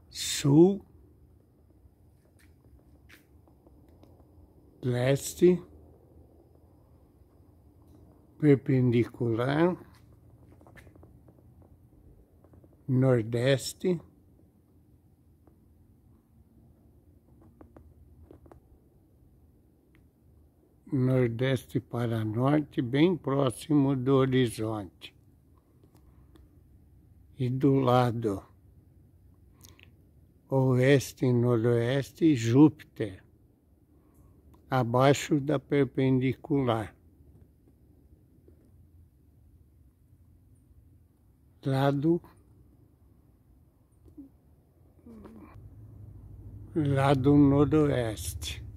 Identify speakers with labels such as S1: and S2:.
S1: sul, leste, perpendicular, nordeste, nordeste para norte, bem próximo do horizonte. E do lado oeste e noroeste, Júpiter, abaixo da perpendicular. Lado noroeste.